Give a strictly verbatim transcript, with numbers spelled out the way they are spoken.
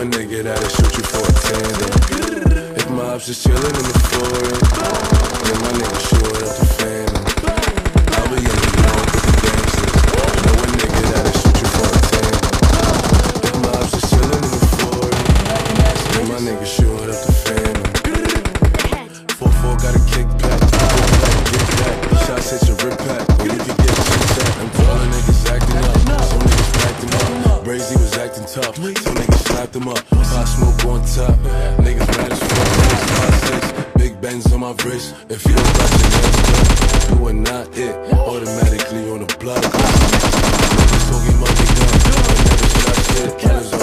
nigga that'll shoot you for a tandem. If my ops just chillin' in the forest, then my nigga short up the phantom. I'll be in the north with the gangsters. Know a nigga that'll shoot you for a tandem. If my ops just chillin' in the forest, then my nigga short up the phantom. four four got a kickback, get back. Shots hit your rip pack, or you can get shit at. I'm calling niggas acting up, some niggas packed them up. Brazy was acting tough, some niggas slapped them up. Pop smoke on top, niggas mad as fuck. five six, big bands on my wrist. If you don't got your nails done, you are not it. Automatically on the block. Niggas talking money gun, I never shot shit.